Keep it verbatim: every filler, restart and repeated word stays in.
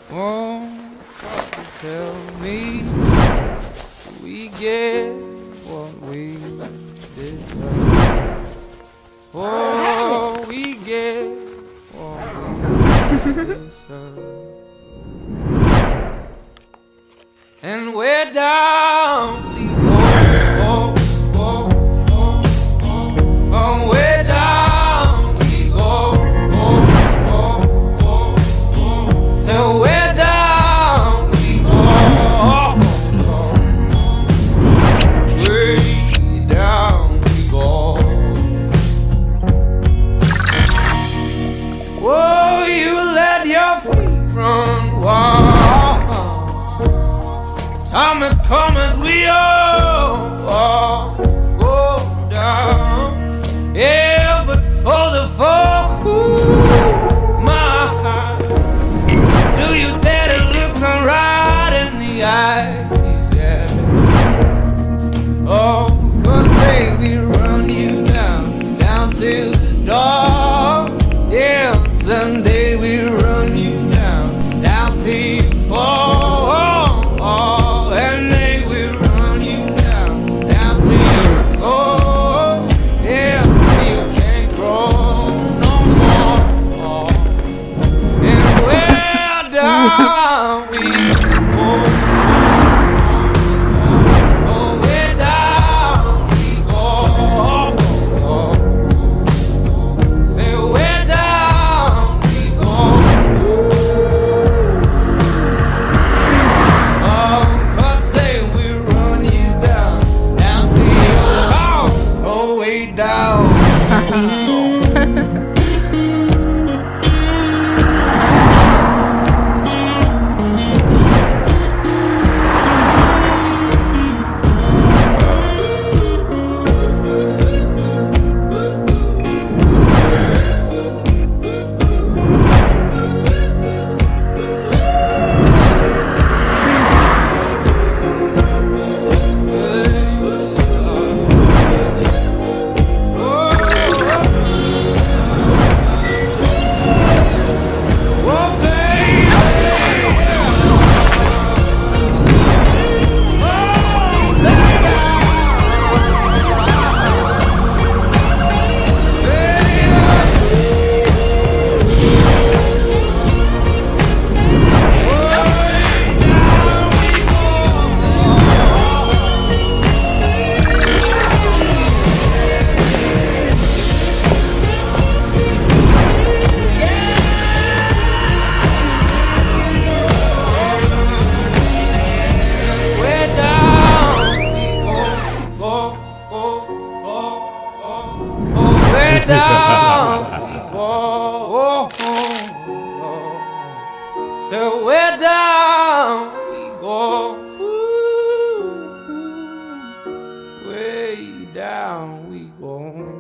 Oh, tell me we get what we deserve. Oh, we get what we deserve. And we're down, we go, oh, oh, oh, oh, oh, we're down, we go, oh, oh, oh, oh, so we're down, we go, oh, oh, way down we go. Whoa, you let your feet run wild. Time has come as we all, all go down. Yeah, but for the fall, ooh, my heart, do you dare to look them right in the eyes? Yeah. Oh, cause say we run you down, down to the door. Yeah, someday we run you down, down till you fall. Down we go, oh, oh, oh. So we're down we go, ooh, ooh, way down we go.